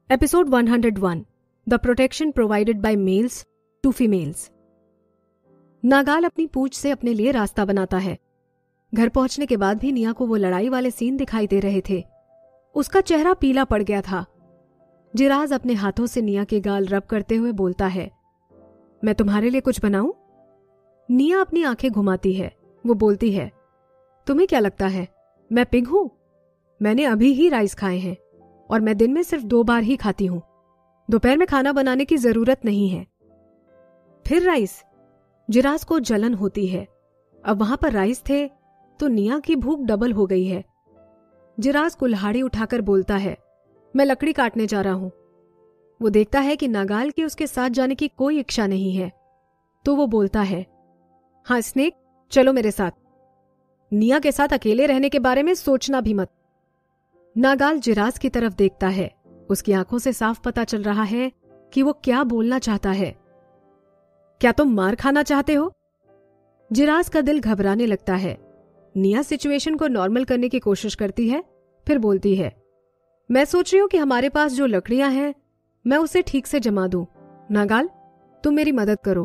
Episode 101 The Protection Provided by Males to Females। नागाल अपनी पूंछ से अपने लिए रास्ता बनाता है। घर पहुंचने के बाद भी निया को वो लड़ाई वाले सीन दिखाई दे रहे थे। उसका चेहरा पीला पड़ गया था। जिराज अपने हाथों से निया के गाल रब करते हुए बोलता है, मैं तुम्हारे लिए कुछ बनाऊं? निया अपनी आंखें घुमाती है। वो बोलती है, तुम्हें क्या लगता है मैं पिग हूं? मैंने अभी ही राइस खाए हैं और मैं दिन में सिर्फ 2 बार ही खाती हूं। दोपहर में खाना बनाने की जरूरत नहीं है। फिर राइस? जिराज को जलन होती है। अब वहां पर राइस थे तो निया की भूख डबल हो गई है। जिराज कुल्हाड़ी उठाकर बोलता है, मैं लकड़ी काटने जा रहा हूं। वो देखता है कि नागाल की उसके साथ जाने की कोई इच्छा नहीं है, तो वो बोलता है, हाँ स्नेक, चलो मेरे साथ। निया के साथ अकेले रहने के बारे में सोचना भी मत। नागाल जिराज की तरफ देखता है। उसकी आंखों से साफ पता चल रहा है कि वो क्या बोलना चाहता है। क्या तुम मार खाना चाहते हो? जिराज का दिल घबराने लगता है। निया सिचुएशन को नॉर्मल करने की कोशिश करती है, फिर बोलती है, मैं सोच रही हूं कि हमारे पास जो लकड़ियां हैं मैं उसे ठीक से जमा दूं। नागाल, तुम मेरी मदद करो।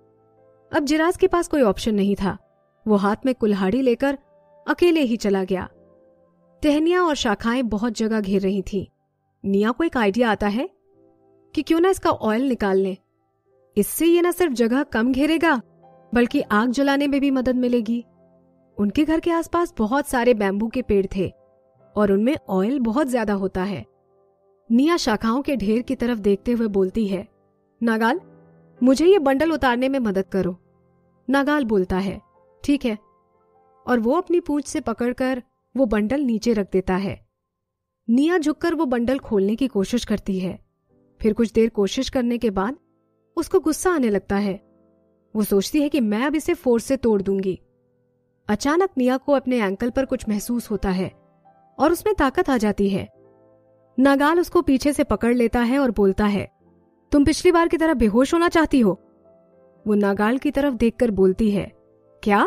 अब जिराज के पास कोई ऑप्शन नहीं था। वो हाथ में कुल्हाड़ी लेकर अकेले ही चला गया। टहनियां और शाखाएं बहुत जगह घेर रही थीं। निया को एक आइडिया आता है कि क्यों ना इसका ऑयल निकाल लें। इससे ये न सिर्फ जगह कम घेरेगा बल्कि आग जलाने में भी मदद मिलेगी। उनके घर के आसपास बहुत सारे बैम्बू के पेड़ थे और उनमें ऑयल बहुत ज्यादा होता है। निया शाखाओं के ढेर की तरफ देखते हुए बोलती है, नागाल, मुझे ये बंडल उतारने में मदद करो। नागाल बोलता है, ठीक है, और वो अपनी पूंछ से पकड़कर वो बंडल नीचे रख देता है। निया झुककर वो बंडल खोलने की कोशिश करती है। फिर कुछ देर कोशिश करने के बाद उसको गुस्सा आने लगता है। वो सोचती है कि मैं अब इसे फोर्स से तोड़ दूंगी। अचानक निया को अपने एंकल पर कुछ महसूस होता है और उसमें ताकत आ जाती है। नागाल उसको पीछे से पकड़ लेता है और बोलता है, तुम पिछली बार की तरह बेहोश होना चाहती हो? वो नागाल की तरफ देखकर बोलती है, क्या?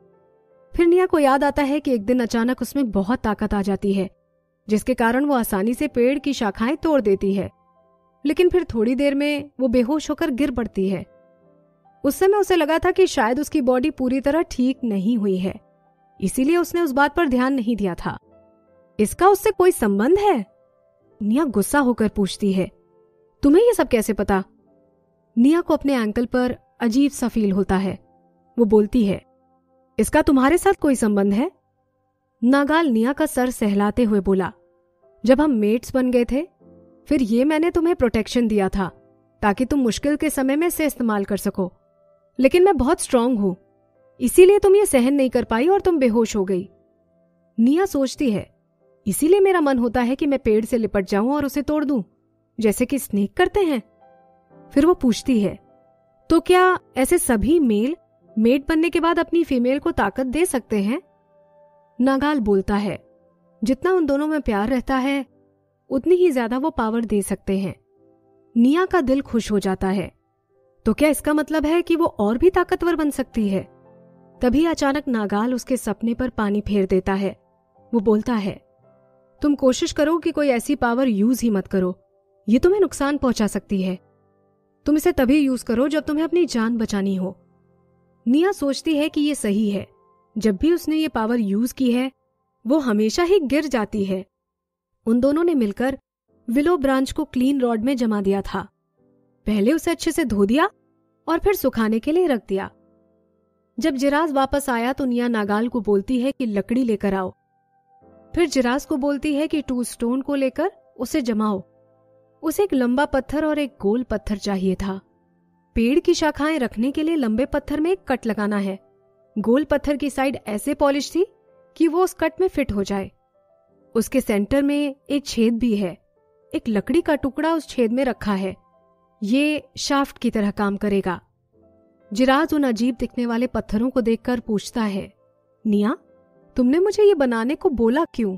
फिर निया को याद आता है कि एक दिन अचानक उसमें बहुत ताकत आ जाती है, जिसके कारण वो आसानी से पेड़ की शाखाएं तोड़ देती है। लेकिन फिर थोड़ी देर में वो बेहोश होकर गिर पड़ती है। उस समय उसे लगा था कि शायद उसकी बॉडी पूरी तरह ठीक नहीं हुई है, इसीलिए उसने उस बात पर ध्यान नहीं दिया था। इसका उससे कोई संबंध है? निया गुस्सा होकर पूछती है, तुम्हें यह सब कैसे पता? निया को अपने एंकल पर अजीब सा फील होता है। वो बोलती है, इसका तुम्हारे साथ कोई संबंध है? नागाल निया का सर सहलाते हुए बोला, जब हम मेट्स बन गए थे फिर ये मैंने तुम्हें प्रोटेक्शन दिया था ताकि तुम मुश्किल के समय में इसे इस्तेमाल कर सको। लेकिन मैं बहुत स्ट्रांग हूं, इसीलिए तुम ये सहन नहीं कर पाई और तुम बेहोश हो गई। निया सोचती है, इसीलिए मेरा मन होता है कि मैं पेड़ से लिपट जाऊं और उसे तोड़ दूं, जैसे कि स्नेक करते हैं। फिर वो पूछती है, तो क्या ऐसे सभी मेल मेट बनने के बाद अपनी फीमेल को ताकत दे सकते हैं? नागाल बोलता है, जितना उन दोनों में प्यार रहता है उतनी ही ज्यादा वो पावर दे सकते हैं। निया का दिल खुश हो जाता है। तो क्या इसका मतलब है कि वो और भी ताकतवर बन सकती है? तभी अचानक नागाल उसके सपने पर पानी फेर देता है। वो बोलता है, तुम कोशिश करो कि कोई ऐसी पावर यूज ही मत करो, ये तुम्हें नुकसान पहुंचा सकती है। तुम इसे तभी यूज करो जब तुम्हें अपनी जान बचानी हो। निया सोचती है कि ये सही है। जब भी उसने ये पावर यूज की है वो हमेशा ही गिर जाती है। उन दोनों ने मिलकर विलो ब्रांच को क्लीन रॉड में जमा दिया था। पहले उसे अच्छे से धो दिया और फिर सुखाने के लिए रख दिया। जब जिराज वापस आया तो निया नागाल को बोलती है कि लकड़ी लेकर आओ। फिर जिराज को बोलती है कि 2 स्टोन को लेकर उसे जमाओ। उसे एक लंबा पत्थर और एक गोल पत्थर चाहिए था। पेड़ की शाखाएं रखने के लिए लंबे पत्थर में एक कट लगाना है। गोल पत्थर की साइड ऐसे पॉलिश थी कि वो उस कट में फिट हो जाए। उसके सेंटर में एक छेद भी है। एक लकड़ी का टुकड़ा उस छेद में रखा है। ये शाफ्ट की तरह काम करेगा। जिराज उन अजीब दिखने वाले पत्थरों को देखकर पूछता है, निया, तुमने मुझे ये बनाने को बोला क्यों?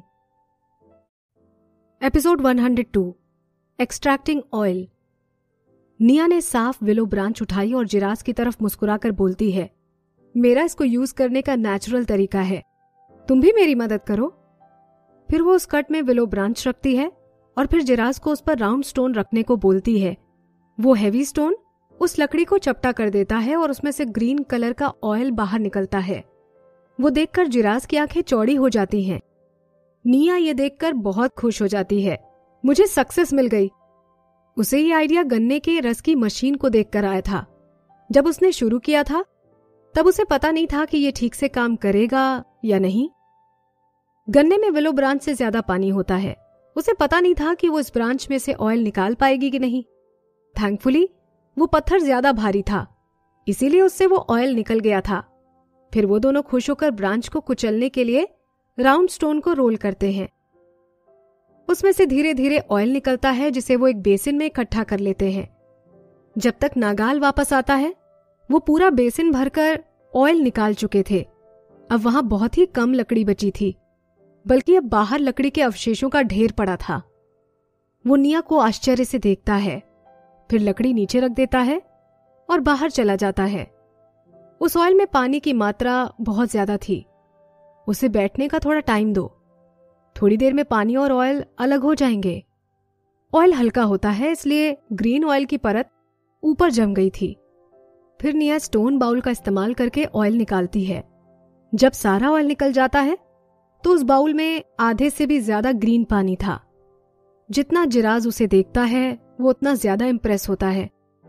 Episode 102 extracting oil. निया ने साफ विलो ब्रांच उठाई और जिराज की तरफ मुस्कुराकर बोलती है, मेरा इसको यूज करने का नेचुरल तरीका है, तुम भी मेरी मदद करो। फिर वो उस कट में विलो ब्रांच रखती है और फिर जिराज को उस पर राउंड स्टोन रखने को बोलती है। वो हैवी स्टोन उस लकड़ी को चपटा कर देता है और उसमें से ग्रीन कलर का ऑयल बाहर निकलता है। वो देखकर जिराज की आंखें चौड़ी हो जाती हैं। निया ये देखकर बहुत खुश हो जाती है, मुझे सक्सेस मिल गई। उसे ये आइडिया गन्ने के रस की मशीन को देखकर आया था। जब उसने शुरू किया था तब उसे पता नहीं था कि ये ठीक से काम करेगा या नहीं। गन्ने में विलो ब्रांच से ज्यादा पानी होता है। उसे पता नहीं था कि वो इस ब्रांच में से ऑयल निकाल पाएगी कि नहीं। थैंकफुली वो पत्थर ज्यादा भारी था, इसीलिए उससे वो ऑयल निकल गया था। फिर वो दोनों खुश होकर ब्रांच को कुचलने के लिए राउंड स्टोन को रोल करते हैं। उसमें से धीरे धीरे ऑयल निकलता है जिसे वो एक बेसिन में इकट्ठा कर लेते हैं। जब तक नागाल वापस आता है वो पूरा बेसिन भरकर ऑयल निकाल चुके थे। अब वहां बहुत ही कम लकड़ी बची थी, बल्कि अब बाहर लकड़ी के अवशेषों का ढेर पड़ा था। वो निया को आश्चर्य से देखता है, फिर लकड़ी नीचे रख देता है और बाहर चला जाता है। उस ऑयल में पानी की मात्रा बहुत ज्यादा थी। उसे बैठने का थोड़ा टाइम दो, थोड़ी देर में पानी और ऑयल अलग हो जाएंगे। ऑयल हल्का होता है, इसलिए ग्रीन ऑयल की परत ऊपर जम गई थी। फिर निया स्टोन बाउल का इस्तेमाल करके ऑयल निकालती है। जब सारा ऑयल निकल जाता है तो उस बाउल में आधे से भी ज्यादा ग्रीन पानी था। जितना जिराज उसे देखता है वो उतना ज्यादा इंप्रेस होता है।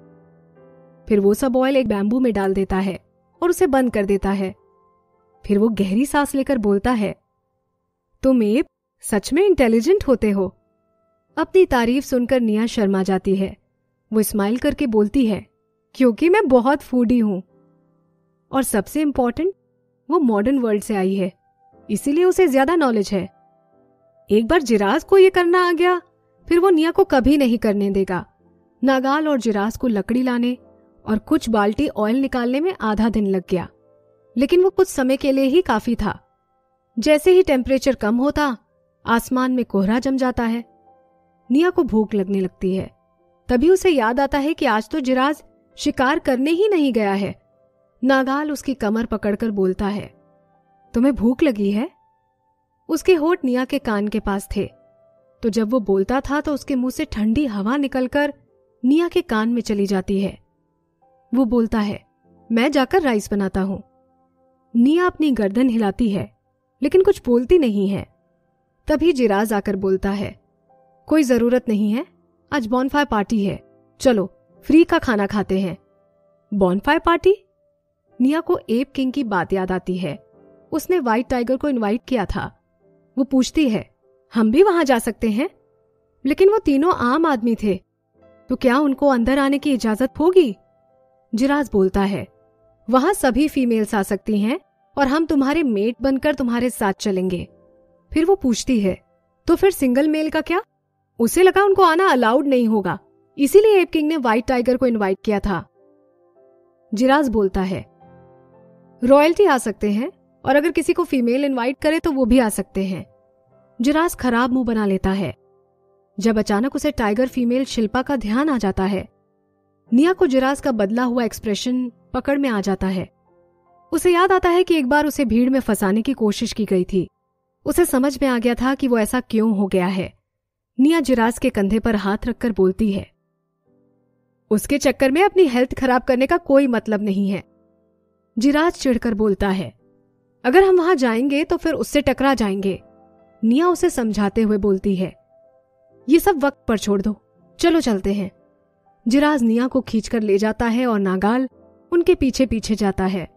फिर वो सब ऑयल एक बैम्बू में डाल देता है और उसे बंद कर देता है। फिर वो गहरी सांस लेकर बोलता है, तुम एब सच में इंटेलिजेंट होते हो। अपनी तारीफ सुनकर निया शर्मा जाती है। वो स्माइल करके बोलती है, क्योंकि मैं बहुत फूडी हूं और सबसे इंपॉर्टेंट वो मॉडर्न वर्ल्ड से आई है, इसीलिए उसे ज्यादा नॉलेज है। एक बार जिराज को ये करना आ गया फिर वो निया को कभी नहीं करने देगा। नागाल और जिराज को लकड़ी लाने और कुछ बाल्टी ऑयल निकालने में आधा दिन लग गया, लेकिन वो कुछ समय के लिए ही काफी था। जैसे ही टेम्परेचर कम होता आसमान में कोहरा जम जाता है। निया को भूख लगने लगती है। तभी उसे याद आता है कि आज तो जिराज शिकार करने ही नहीं गया है। नागाल उसकी कमर पकड़कर बोलता है, तुम्हें भूख लगी है? उसके होठ निया के कान के पास थे, तो जब वो बोलता था तो उसके मुंह से ठंडी हवा निकलकर निया के कान में चली जाती है। वो बोलता है, मैं जाकर राइस बनाता हूं। निया अपनी गर्दन हिलाती है लेकिन कुछ बोलती नहीं है। तभी जिराज आकर बोलता है, कोई जरूरत नहीं है, आज बॉनफायर पार्टी है, चलो फ्री का खाना खाते हैं। Bonfire party? निया को एप किंग की बात याद आती है। उसने व्हाइट टाइगर को इनवाइट किया था। वो पूछती है, हम भी वहां जा सकते हैं? लेकिन वो तीनों आम आदमी थे, तो क्या उनको अंदर आने की इजाजत होगी? जिराज बोलता है, वहां सभी फीमेल्स आ सकती हैं और हम तुम्हारे मेट बनकर तुम्हारे साथ चलेंगे। फिर वो पूछती है, तो फिर सिंगल मेल का क्या? उसे लगा उनको आना अलाउड नहीं होगा, इसीलिए एप किंग ने व्हाइट टाइगर को इनवाइट किया था। जिराज बोलता है, रॉयल्टी आ सकते हैं और अगर किसी को फीमेल इनवाइट करे तो वो भी आ सकते हैं। जिराज खराब मुंह बना लेता है। जब अचानक उसे टाइगर फीमेल शिल्पा का ध्यान आ जाता है। निया को जिराज का बदला हुआ एक्सप्रेशन पकड़ में आ जाता है। उसे याद आता है कि एक बार उसे भीड़ में फंसाने की कोशिश की गई थी। उसे समझ में आ गया था कि वो ऐसा क्यों हो गया है। निया जिराज के कंधे पर हाथ रखकर बोलती है, उसके चक्कर में अपनी हेल्थ खराब करने का कोई मतलब नहीं है। जिराज चिढ़कर बोलता है, अगर हम वहां जाएंगे तो फिर उससे टकरा जाएंगे। निया उसे समझाते हुए बोलती है, ये सब वक्त पर छोड़ दो, चलो चलते हैं। जिराज निया को खींचकर ले जाता है और नागाल उनके पीछे पीछे जाता है।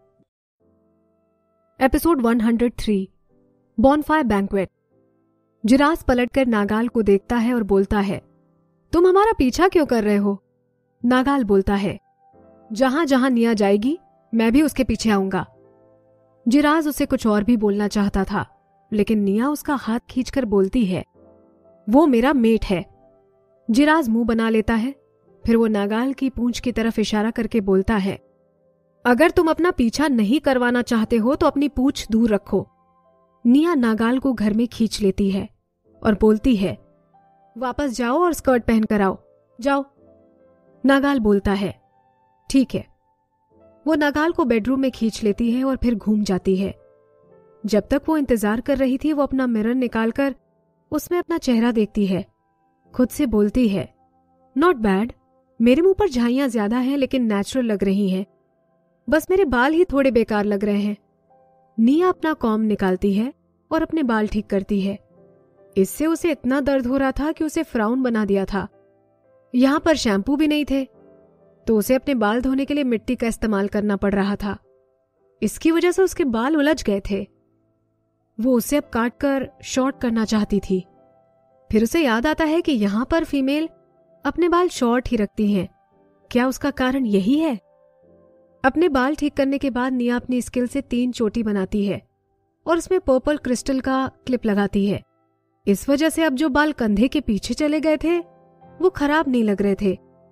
Episode 103 bonfire banquet. जिराज पलटकर नागाल को देखता है और बोलता है, तुम हमारा पीछा क्यों कर रहे हो? नागाल बोलता है, जहां जहां निया जाएगी मैं भी उसके पीछे आऊंगा। जिराज उसे कुछ और भी बोलना चाहता था, लेकिन निया उसका हाथ खींचकर बोलती है, वो मेरा मेट है। जिराज मुंह बना लेता है। फिर वो नागाल की पूंछ की तरफ इशारा करके बोलता है, अगर तुम अपना पीछा नहीं करवाना चाहते हो तो अपनी पूंछ दूर रखो। निया नागाल को घर में खींच लेती है और बोलती है, वापस जाओ और स्कर्ट पहनकर आओ, जाओ। नागाल बोलता है, ठीक है। वो नागाल को बेडरूम में खींच लेती है और फिर घूम जाती है। जब तक वो इंतजार कर रही थी वो अपना मिरर निकालकर उसमें अपना चेहरा देखती है खुद से बोलती है, नॉट बैड, मेरे मुंह पर झाइयां ज्यादा हैं लेकिन नेचुरल लग रही हैं, बस मेरे बाल ही थोड़े बेकार लग रहे हैं। निया अपना कॉम्ब निकालती है और अपने बाल ठीक करती है। इससे उसे इतना दर्द हो रहा था कि उसे फ्राउन बना दिया था। यहां पर शैम्पू भी नहीं थे, तो उसे अपने बाल धोने के लिए मिट्टी का इस्तेमाल करना पड़ रहा था। इसकी वजह से उसके बाल उलझ गए थे। वो उसे अब काट कर शॉर्ट करना चाहती थी। फिर उसे याद आता है कि यहां पर फीमेल अपने बाल शॉर्ट ही रखती हैं। क्या उसका कारण यही है? अपने बाल ठीक करने के बाद निया अपनी स्किल से 3 चोटी बनाती है और उसमें पर्पल क्रिस्टल का क्लिप लगाती है। इस वजह से अब जो बाल कंधे के पीछे चले गए थे वो खराब नहीं लग रहे थे।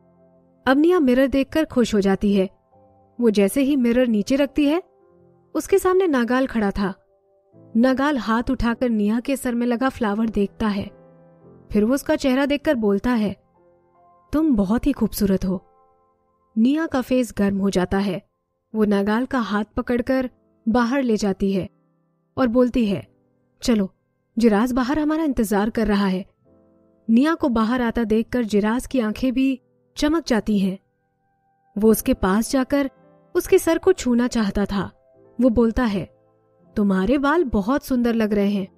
अब निया मिरर देखकर खुश हो जाती है। वो जैसे ही मिरर नीचे रखती है, उसके सामने नागाल खड़ा था। नागाल हाथ उठाकर निया के सर में लगा फ्लावर देखता है। फिर वो उसका चेहरा देखकर बोलता है, तुम बहुत ही खूबसूरत हो। निया का फेस गर्म हो जाता है। वो नागाल का हाथ पकड़कर बाहर ले जाती है और बोलती है, चलो, जिराज बाहर हमारा इंतजार कर रहा है। निया को बाहर आता देखकर जिराज की आंखें भी चमक जाती हैं। वो उसके पास जाकर उसके सर को छूना चाहता था। वो बोलता है, तुम्हारे बाल बहुत सुंदर लग रहे हैं।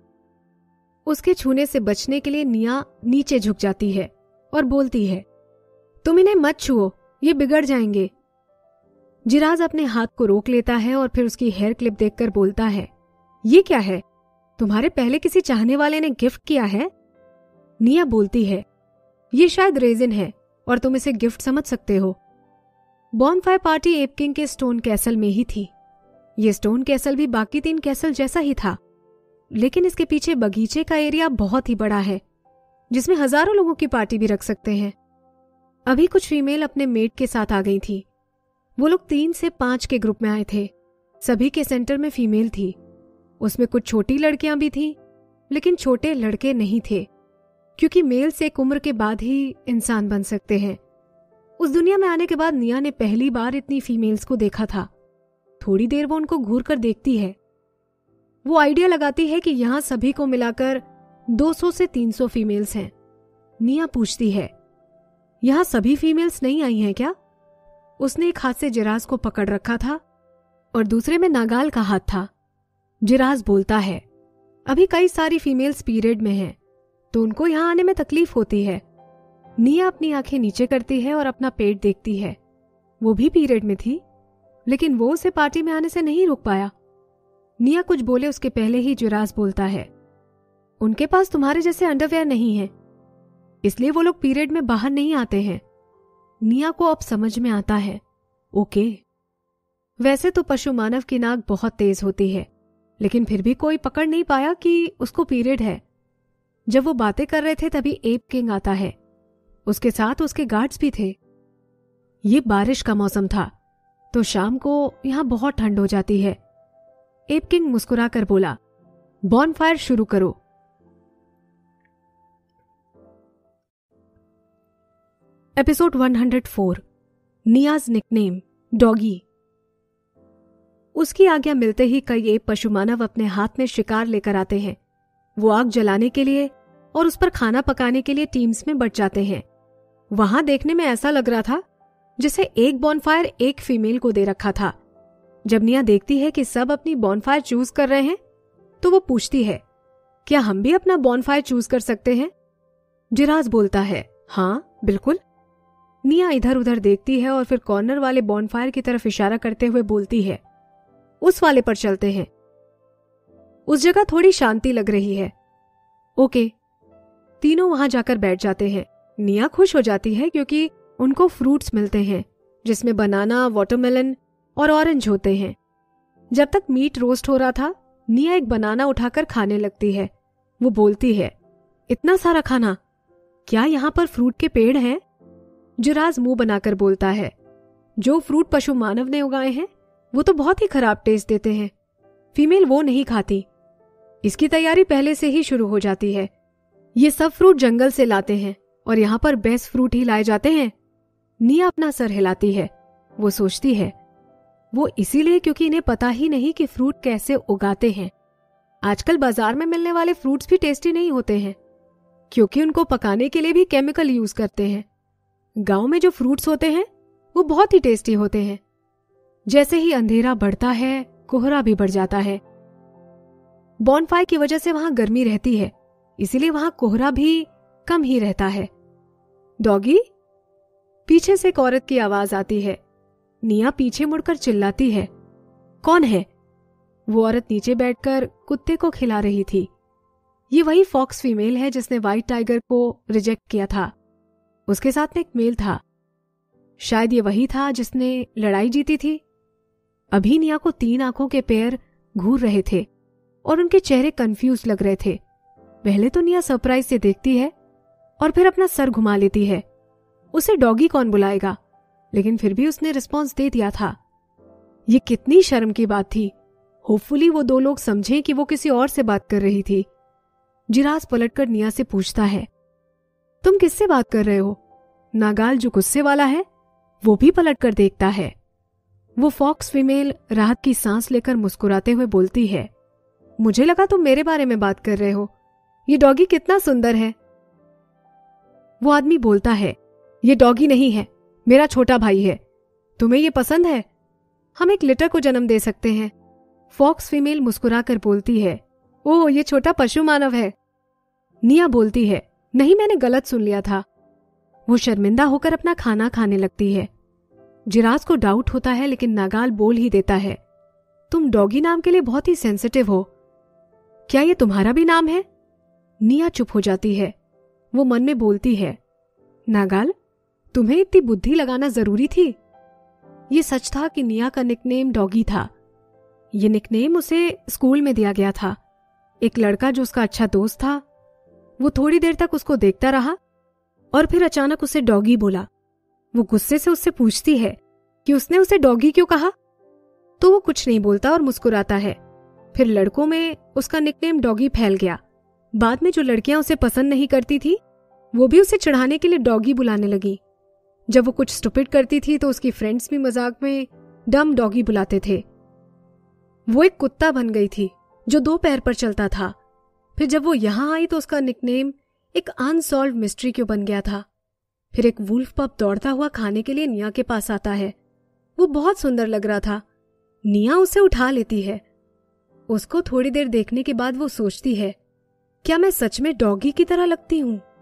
उसके छूने से बचने के लिए निया नीचे झुक जाती है और बोलती है, तुम इन्हें मत छुओ, ये बिगड़ जाएंगे। जिराज अपने हाथ को रोक लेता है और फिर उसकी हेयर क्लिप देखकर बोलता है, ये क्या है? तुम्हारे पहले किसी चाहने वाले ने गिफ्ट किया है? निया बोलती है, ये शायद रेजिन है और तुम इसे गिफ्ट समझ सकते हो। बॉनफायर पार्टी एप किंग के स्टोन कैसल में ही थी। ये स्टोन कैसल भी बाकी 3 कैसल जैसा ही था, लेकिन इसके पीछे बगीचे का एरिया बहुत ही बड़ा है, जिसमें हजारों लोगों की पार्टी भी रख सकते हैं। अभी कुछ फीमेल अपने मेट के साथ आ गई थी। वो लोग 3 से 5 के ग्रुप में आए थे। सभी के सेंटर में फीमेल थी। उसमें कुछ छोटी लड़कियां भी थीं, लेकिन छोटे लड़के नहीं थे, क्योंकि मेल्स एक उम्र के बाद ही इंसान बन सकते हैं। उस दुनिया में आने के बाद निया ने पहली बार इतनी फीमेल्स को देखा था। थोड़ी देर वो उनको घूर कर देखती है। वो आइडिया लगाती है कि यहां सभी को मिलाकर 200 से 300 फीमेल्स हैं। निया पूछती है, यहां सभी फीमेल्स नहीं आई हैं क्या? उसने एक हाथ से जिराज को पकड़ रखा था और दूसरे में नागाल का हाथ था। जिराज बोलता है, अभी कई सारी फीमेल्स पीरियड में हैं, तो उनको यहां आने में तकलीफ होती है। निया अपनी आंखें नीचे करती है और अपना पेट देखती है। वो भी पीरियड में थी, लेकिन वो उसे पार्टी में आने से नहीं रोक पाया। निया कुछ बोले उसके पहले ही जिराज बोलता है, उनके पास तुम्हारे जैसे अंडरवेयर नहीं है, इसलिए वो लोग पीरियड में बाहर नहीं आते हैं। निया को अब समझ में आता है, ओके। वैसे तो पशु मानव की नाक बहुत तेज होती है, लेकिन फिर भी कोई पकड़ नहीं पाया कि उसको पीरियड है। जब वो बातें कर रहे थे तभी एप किंग आता है। उसके साथ उसके गार्ड्स भी थे। ये बारिश का मौसम था, तो शाम को यहां बहुत ठंड हो जाती है। एप किंग मुस्कुराकर बोला, बॉनफायर शुरू करो। एपिसोड 104, नियाज निकनेम डॉगी। उसकी आज्ञा मिलते ही कई एप पशु मानव अपने हाथ में शिकार लेकर आते हैं। वो आग जलाने के लिए और उस पर खाना पकाने के लिए टीम्स में बट जाते हैं। वहां देखने में ऐसा लग रहा था जैसे एक बॉनफायर एक फीमेल को दे रखा था। जब निया देखती है कि सब अपनी बॉनफायर चूज कर रहे हैं, तो वो पूछती है, क्या हम भी अपना बॉनफायर चूज कर सकते हैं? जिराज बोलता है, हाँ बिल्कुल। निया इधर उधर देखती है और फिर कॉर्नर वाले बॉनफायर की तरफ इशारा करते हुए बोलती है, उस वाले पर चलते हैं। उस जगह थोड़ी शांति लग रही है। ओके। तीनों वहां जाकर बैठ जाते हैं। निया खुश हो जाती है क्योंकि उनको फ्रूट्स मिलते हैं, जिसमें बनाना, वाटरमेलन और ऑरेंज होते हैं। जब तक मीट रोस्ट हो रहा था, निया एक बनाना उठाकर खाने लगती है। वो बोलती है, इतना सारा खाना, क्या यहां पर फ्रूट के पेड़ हैं? जिराज मुंह बनाकर बोलता है, जो फ्रूट पशु मानव ने उगाए हैं वो तो बहुत ही खराब टेस्ट देते हैं। फीमेल वो नहीं खाती। इसकी तैयारी पहले से ही शुरू हो जाती है। ये सब फ्रूट जंगल से लाते हैं और यहां पर बेस्ट फ्रूट ही लाए जाते हैं। निया अपना सर हिलाती है। वो सोचती है, वो इसीलिए क्योंकि इन्हें पता ही नहीं कि फ्रूट कैसे उगाते हैं। आजकल बाजार में मिलने वाले फ्रूट्स भी टेस्टी नहीं होते हैं। क्योंकि उनको पकाने के लिए भी केमिकल यूज करते हैं। गांव में जो फ्रूट्स होते हैं वो बहुत ही टेस्टी होते हैं। जैसे ही अंधेरा बढ़ता है, कोहरा भी बढ़ जाता है। बॉनफायर की वजह से वहां गर्मी रहती है, इसीलिए वहां कोहरा भी कम ही रहता है। डॉगी, पीछे से एक औरत की आवाज आती है। निया पीछे मुड़कर चिल्लाती है, कौन है? वो औरत नीचे बैठकर कुत्ते को खिला रही थी। ये वही फॉक्स फीमेल है जिसने व्हाइट टाइगर को रिजेक्ट किया था। उसके साथ में एक मेल था। शायद ये वही था जिसने लड़ाई जीती थी। अभी निया को 3 आंखों के पैर घूर रहे थे और उनके चेहरे कंफ्यूज लग रहे थे। पहले तो निया सरप्राइज से देखती है और फिर अपना सर घुमा लेती है। उसे डॉगी कौन बुलाएगा, लेकिन फिर भी उसने रिस्पॉन्स दे दिया था। ये कितनी शर्म की बात थी। होपफुली वो 2 लोग समझें कि वो किसी और से बात कर रही थी। जिरास पलटकर निया से पूछता है, तुम किससे बात कर रहे हो? नागाल जो गुस्से वाला है वो भी पलटकर देखता है। वो फॉक्स फीमेल राहत की सांस लेकर मुस्कुराते हुए बोलती है, मुझे लगा तुम मेरे बारे में बात कर रहे हो। ये डॉगी कितना सुंदर है। वो आदमी बोलता है, ये डॉगी नहीं है, मेरा छोटा भाई है। तुम्हें ये पसंद है? हम एक लिटर को जन्म दे सकते हैं। फॉक्स फीमेल मुस्कुराकर बोलती है, ओह, ये छोटा पशु मानव है। निया बोलती है, नहीं, मैंने गलत सुन लिया था। वो शर्मिंदा होकर अपना खाना खाने लगती है। जिरास को डाउट होता है, लेकिन नागाल बोल ही देता है, तुम डॉगी नाम के लिए बहुत ही सेंसिटिव हो। क्या ये तुम्हारा भी नाम है? निया चुप हो जाती है। वो मन में बोलती है, नागाल, तुम्हें इतनी बुद्धि लगाना जरूरी थी? ये सच था कि निया का निकनेम डॉगी था। ये निकनेम उसे स्कूल में दिया गया था। एक लड़का जो उसका अच्छा दोस्त था, वो थोड़ी देर तक उसको देखता रहा और फिर अचानक उसे डॉगी बोला। वो गुस्से से उससे पूछती है कि उसने उसे डॉगी क्यों कहा, तो वो कुछ नहीं बोलता और मुस्कुराता है। फिर लड़कों में उसका निकनेम डॉगी फैल गया। बाद में जो लड़कियां उसे पसंद नहीं करती थी वो भी उसे चिढ़ाने के लिए डॉगी बुलाने लगी। जब वो कुछ स्टुपिड करती थी तो उसकी फ्रेंड्स भी मजाक में डम डॉगी बुलाते थे। वो एक कुत्ता बन गई थी जो 2 पैर पर चलता था। फिर जब वो यहां आई तो उसका निकनेम एक अनसॉल्व मिस्ट्री क्यों बन गया था। फिर एक वुल्फ पप दौड़ता हुआ खाने के लिए निया के पास आता है। वो बहुत सुंदर लग रहा था। निया उसे उठा लेती है। उसको थोड़ी देर देखने के बाद वो सोचती है, क्या मैं सच में डॉगी की तरह लगती हूं?